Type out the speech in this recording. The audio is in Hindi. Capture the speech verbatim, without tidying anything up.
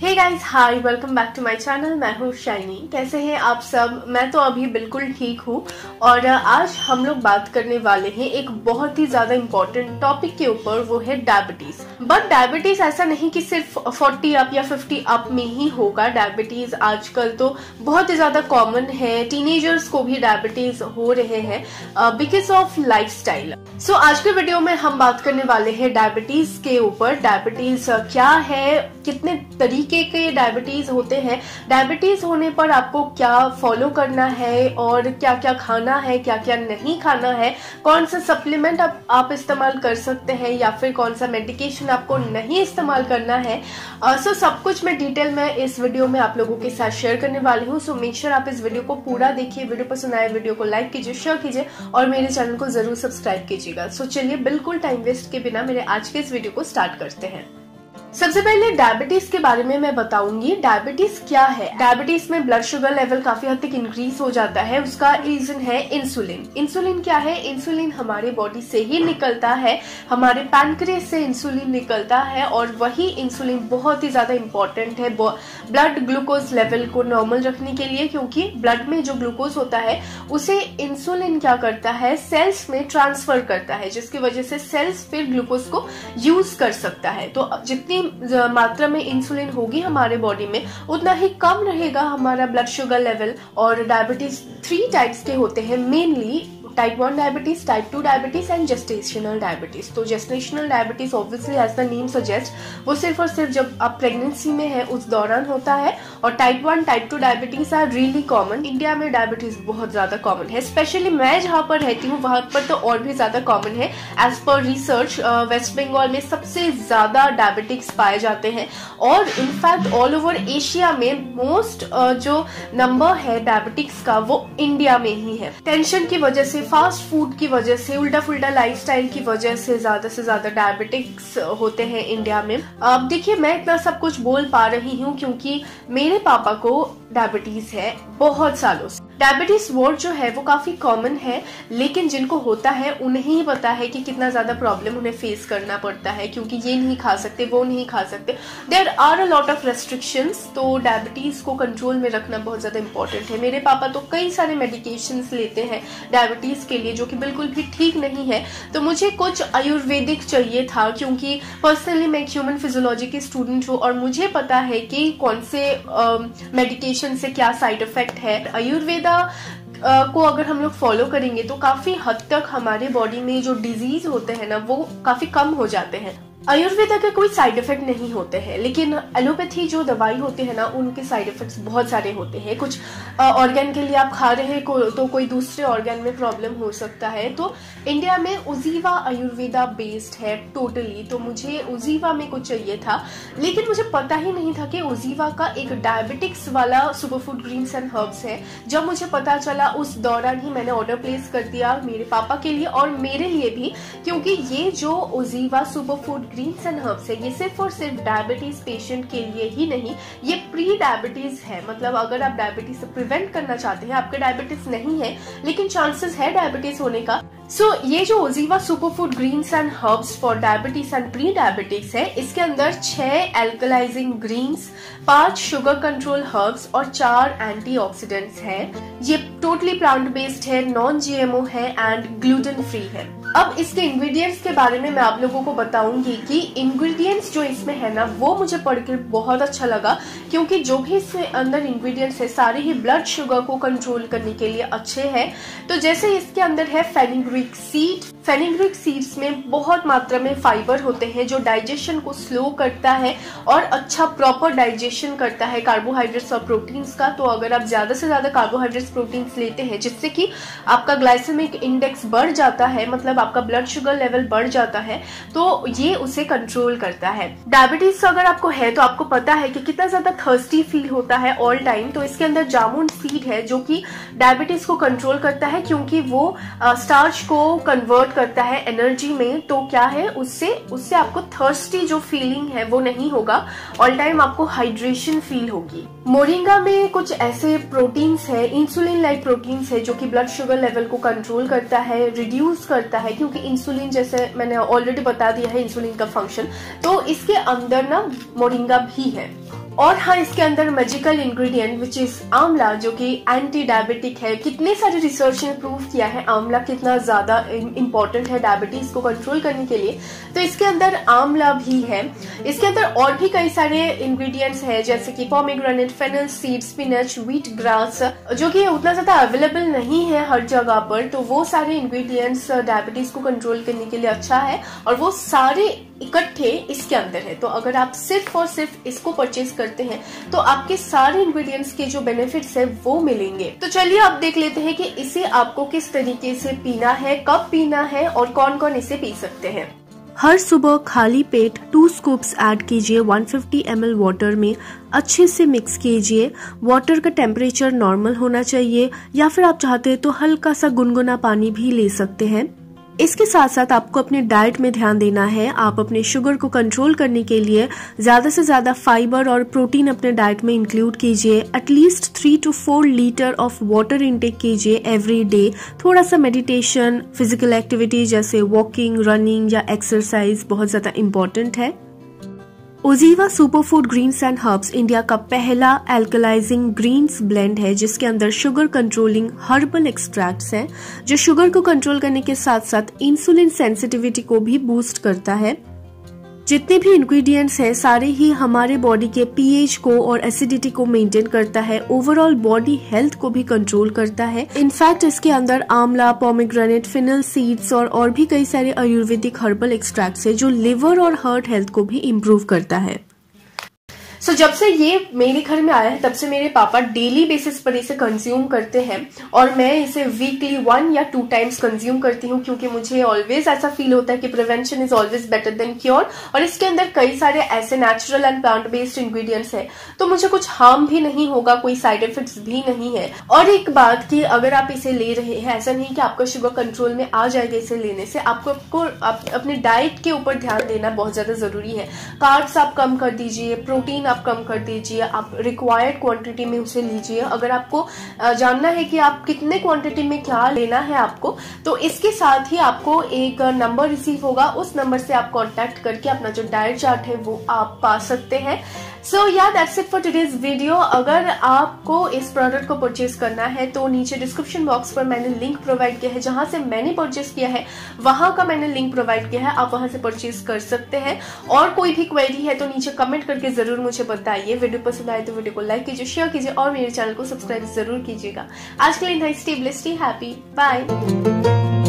Hey guys, hi, welcome back to my channel. मैं हूँ शाइनी। कैसे हैं आप सब? मैं तो अभी बिल्कुल ठीक हूँ और आज हम लोग बात करने वाले हैं एक बहुत ही ज्यादा इम्पोर्टेंट टॉपिक के ऊपर, वो है डायबिटीज। बट डायबिटीज ऐसा नहीं कि सिर्फ फोर्टी अप या फिफ्टी अप में ही होगा। डायबिटीज आजकल तो बहुत ही ज्यादा कॉमन है, टीनेजर्स को भी डायबिटीज हो रहे हैं बिकॉज ऑफ लाइफस्टाइल। सो आज के वीडियो में हम बात करने वाले हैं डायबिटीज के ऊपर। डायबिटीज क्या है, कितने तरीके के डायबिटीज होते हैं, डायबिटीज होने पर आपको क्या फॉलो करना है और क्या क्या खाना है, क्या क्या नहीं खाना है, कौन सा सप्लीमेंट आप, आप इस्तेमाल कर सकते हैं या फिर कौन सा मेडिकेशन आपको नहीं इस्तेमाल करना है। सो uh, so, सब कुछ मैं डिटेल में इस वीडियो में आप लोगों के साथ शेयर करने वाली हूँ। सो मेक श्योर आप इस वीडियो को पूरा देखिए। वीडियो पसंद आए वीडियो को लाइक कीजिए, शेयर कीजिए और मेरे चैनल को जरूर सब्सक्राइब कीजिएगा। सो so, चलिए बिल्कुल टाइम वेस्ट के बिना मेरे आज के इस वीडियो को स्टार्ट करते हैं। सबसे पहले डायबिटीज के बारे में मैं बताऊंगी। डायबिटीज क्या है? डायबिटीज में ब्लड शुगर लेवल काफी हद तक इंक्रीज हो जाता है। उसका रीजन है इंसुलिन। इंसुलिन क्या है? इंसुलिन हमारे बॉडी से ही निकलता है, हमारे पैनक्रियास से इंसुलिन निकलता है और वही इंसुलिन बहुत ही ज्यादा इंपॉर्टेंट है ब्लड ग्लूकोज लेवल को नॉर्मल रखने के लिए, क्योंकि ब्लड में जो ग्लूकोज होता है उसे इंसुलिन क्या करता है, सेल्स में ट्रांसफर करता है, जिसकी वजह से सेल्स फिर ग्लूकोज को यूज कर सकता है। तो जितनी मात्रा में इंसुलिन होगी हमारे बॉडी में उतना ही कम रहेगा हमारा ब्लड शुगर लेवल। और डायबिटीज थ्री टाइप्स के होते हैं mainly, type one diabetes, type two diabetes and gestational diabetes. तो gestational diabetes obviously as the name suggest वो सिर्फ और सिर्फ जब आप प्रेगनेंसी में है उस दौरान होता है। और type one type two diabetes are really common. India में डायबिटीज बहुत ज्यादा कॉमन है, स्पेशली मैं जहाँ पर रहती हूँ वहां पर तो और भी ज्यादा कॉमन है। As per research waste Bengal में सबसे ज्यादा डायबिटिक्स पाए जाते हैं और इनफैक्ट ऑल ओवर एशिया में मोस्ट uh, जो नंबर है डायबिटिक्स का वो इंडिया में ही है। टेंशन की वजह से, फास्ट फूड की वजह से, उल्टा फुल्टा लाइफस्टाइल की वजह से ज्यादा से ज्यादा डायबिटिक्स होते हैं इंडिया में। अब देखिए, मैं इतना सब कुछ बोल पा रही हूँ क्योंकि मेरे पापा को डायबिटीज है बहुत सालों से। डायबिटीज वर्ड जो है वो काफी कॉमन है, लेकिन जिनको होता है उन्हें ही पता है कि कितना ज्यादा प्रॉब्लम उन्हें फेस करना पड़ता है, क्योंकि ये नहीं खा सकते, वो नहीं खा सकते। There are a lot of restrictions. तो डायबिटीज को कंट्रोल में रखना बहुत ज्यादा इंपॉर्टेंट है। मेरे पापा तो कई सारे मेडिकेशंस लेते हैं डायबिटीज के लिए, जो कि बिल्कुल भी ठीक नहीं है। तो मुझे कुछ आयुर्वेदिक चाहिए था, क्योंकि पर्सनली मैं एक ह्यूमन फिजियोलॉजी की स्टूडेंट हूँ और मुझे पता है कि कौन से मेडिकेशन से क्या साइड इफेक्ट है। आयुर्वेद को अगर हम लोग फॉलो करेंगे तो काफी हद तक हमारे बॉडी में जो डिजीज होते हैं ना वो काफी कम हो जाते हैं। आयुर्वेदा के कोई साइड इफेक्ट नहीं होते हैं, लेकिन एलोपैथी जो दवाई होती है ना उनके साइड इफेक्ट्स बहुत सारे होते हैं। कुछ ऑर्गन के लिए आप खा रहे हैं को, तो कोई दूसरे ऑर्गन में प्रॉब्लम हो सकता है। तो इंडिया में उजीवा आयुर्वेदा बेस्ड है टोटली। तो मुझे उजीवा में कुछ चाहिए था, लेकिन मुझे पता ही नहीं था कि उजीवा का एक डायबिटिक्स वाला सुपरफूड ग्रीन्स एंड हर्ब्स है। जब मुझे पता चला उस दौरान ही मैंने ऑर्डर प्लेस कर दिया मेरे पापा के लिए और मेरे लिए भी, क्योंकि ये जो Ujiva superfood greens and herbs है ये सिर्फ और सिर्फ डायबिटीज पेशेंट के लिए ही नहीं, ये प्री डायबिटीज है। मतलब अगर आप डायबिटीज से प्रिवेंट करना चाहते हैं, आपके डायबिटीज नहीं है लेकिन चांसेस है डायबिटीज होने का, सो so, ये जो Ujiva superfood greens and herbs for diabetes and pre diabetics है, इसके अंदर छह एल्कलाइजिंग ग्रीन्स, पांच शुगर कंट्रोल हर्ब्स और चार एंटीऑक्सीडेंट्स हैं। ये टोटली प्लांट बेस्ड है, नॉन जीएमओ है एंड ग्लूटेन फ्री है। अब इसके इंग्रेडिएंट्स के बारे में मैं आप लोगों को बताऊंगी कि इंग्रेडिएंट्स जो इसमें है ना वो मुझे पढ़कर बहुत अच्छा लगा, क्योंकि जो भी इसके अंदर इंग्रेडिएंट्स है सारे ही ब्लड शुगर को कंट्रोल करने के लिए अच्छे हैं। तो जैसे इसके अंदर है फेनिग्रीक सीड। फेनिग्रीक सीड्स में बहुत मात्रा में फाइबर होते हैं जो डाइजेशन को स्लो करता है और अच्छा प्रॉपर डाइजेशन करता है कार्बोहाइड्रेट्स और प्रोटीन्स का। तो अगर आप ज्यादा से ज्यादा कार्बोहाइड्रेट्स प्रोटीन्स लेते हैं जिससे कि आपका ग्लाइसेमिक इंडेक्स बढ़ जाता है, मतलब आपका ब्लड शुगर लेवल बढ़ जाता है, तो ये उसे कंट्रोल करता है। डायबिटीज अगर आपको है तो आपको पता है कि कितना ज्यादा थर्स्टी फील होता है ऑल टाइम। तो इसके अंदर जामुन सीड है जो कि डायबिटीज को कंट्रोल करता है, क्योंकि वो स्टार्च को कन्वर्ट करता है एनर्जी में। तो क्या है, उससे उससे आपको थर्स्टी जो फीलिंग है वो नहीं होगा, ऑल टाइम आपको हाइड्रेशन फील होगी। मोरिंगा में कुछ ऐसे प्रोटीन्स है, इंसुलिन लाइक प्रोटीन्स है जो कि ब्लड शुगर लेवल को कंट्रोल करता है, रिड्यूस करता है, क्योंकि इंसुलिन जैसे मैंने ऑलरेडी बता दिया है इंसुलिन का फंक्शन, तो इसके अंदर ना मोरिंगा भी है। और हाँ, इसके अंदर मैजिकल इंग्रेडिएंट विच इज आंवला, जो कि एंटी डायबिटिक है। कितने सारे रिसर्च ने प्रूव किया है आंवला कितना ज्यादा इंपॉर्टेंट है डायबिटीज को कंट्रोल करने के लिए, तो इसके अंदर आंवला भी है। इसके अंदर और भी कई सारे इंग्रेडिएंट्स है, जैसे कि pomegranate, fennel seed, spinach, wheat grass, जो कि उतना ज्यादा अवेलेबल नहीं है हर जगह पर। तो वो सारे इंग्रेडिएंट्स डायबिटीज को कंट्रोल करने के लिए अच्छा है, और वो सारे इकट्ठे इसके अंदर है। तो अगर आप सिर्फ और सिर्फ इसको परचेज करते हैं तो आपके सारे इंग्रेडिएंट्स के जो बेनिफिट्स है वो मिलेंगे। तो चलिए अब देख लेते हैं कि इसे आपको किस तरीके से पीना है, कब पीना है और कौन कौन इसे पी सकते हैं। हर सुबह खाली पेट टू स्कूप्स ऐड कीजिए एक सौ पचास एम एल वाटर में, अच्छे से मिक्स कीजिए। वाटर का टेम्परेचर नॉर्मल होना चाहिए, या फिर आप चाहते हैं तो हल्का सा गुनगुना पानी भी ले सकते हैं। इसके साथ साथ आपको अपने डाइट में ध्यान देना है। आप अपने शुगर को कंट्रोल करने के लिए ज्यादा से ज्यादा फाइबर और प्रोटीन अपने डाइट में इंक्लूड कीजिए। At least three two four litre of water intake कीजिए एवरी डे। थोड़ा सा मेडिटेशन, फिजिकल एक्टिविटी जैसे वॉकिंग, रनिंग या एक्सरसाइज बहुत ज्यादा इम्पोर्टेंट है। OZiva superfood greens and herbs India का पहला एल्कलाइजिंग ग्रीन्स ब्लेंड है, जिसके अंदर शुगर कंट्रोलिंग हर्बल एक्सट्रैक्ट्स हैं, जो शुगर को कंट्रोल करने के साथ साथ इंसुलिन सेंसिटिविटी को भी बूस्ट करता है। जितने भी इंग्रेडिएंट्स हैं सारे ही हमारे बॉडी के पीएच को और एसिडिटी को मेंटेन करता है, ओवरऑल बॉडी हेल्थ को भी कंट्रोल करता है। इनफैक्ट इसके अंदर आंवला, पोमेग्रेनेट, फिनल सीड्स और और भी कई सारे आयुर्वेदिक हर्बल एक्सट्रैक्ट्स है, जो लिवर और हार्ट हेल्थ को भी इम्प्रूव करता है। सो so, जब से ये मेरे घर में आया है तब से मेरे पापा डेली बेसिस पर इसे कंज्यूम करते हैं, और मैं इसे वीकली वन या टू टाइम्स कंज्यूम करती हूँ, क्योंकि मुझे ऑलवेज ऐसा फील होता है कि prevention is always better than cure. और इसके अंदर कई सारे ऐसे natural and plant based ingredients है, तो मुझे कुछ हार्म भी नहीं होगा, कोई साइड इफेक्ट्स भी नहीं है। और एक बात कि अगर आप इसे ले रहे हैं, ऐसा नहीं कि आपका शुगर कंट्रोल में आ जाएगा इसे लेने से, आपको आपको आप अपने डाइट के ऊपर ध्यान देना बहुत ज्यादा जरूरी है। कार्ब्स आप कम कर दीजिए, प्रोटीन आप कम कर दीजिए, आप रिक्वायर्ड क्वांटिटी में उसे लीजिए। अगर आपको जानना है कि आप कितने क्वांटिटी में क्या लेना है आपको, तो इसके साथ ही आपको एक नंबर रिसीव होगा, उस नंबर से आप कांटेक्ट करके अपना जो डाइट चार्ट है वो आप पा सकते हैं। So yeah that's it for today's video. अगर आपको इस प्रोडक्ट को परचेज करना है तो नीचे डिस्क्रिप्शन बॉक्स पर मैंने लिंक प्रोवाइड किया है, जहां से मैंने परचेज किया है वहां का मैंने लिंक प्रोवाइड किया है, आप वहां से परचेज कर सकते हैं। और कोई भी क्वेरी है तो नीचे कमेंट करके जरूर मुझे बताइए। वीडियो पसंद आए तो वीडियो को लाइक कीजिए, शेयर कीजिए और मेरे चैनल को सब्सक्राइब जरूर कीजिएगा। आज के लिए stay blessed, stay happy, bye.